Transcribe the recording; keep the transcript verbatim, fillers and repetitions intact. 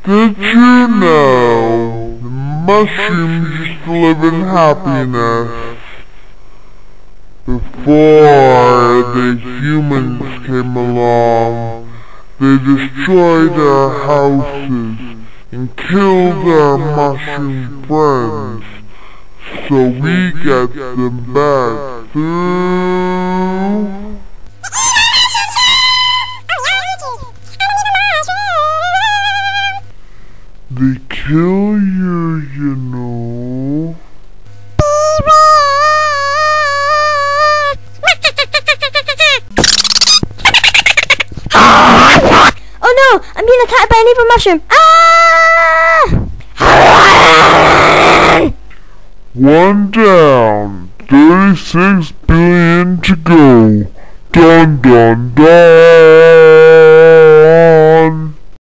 Did you know the mushrooms used to live in happiness before the humans came along? They destroyed our houses and killed our mushroom friends, so we get them back through... They kill you, you know. Oh no! I'm being attacked by an evil mushroom! Ah! One down, thirty-six billion to go. Dun dun dun!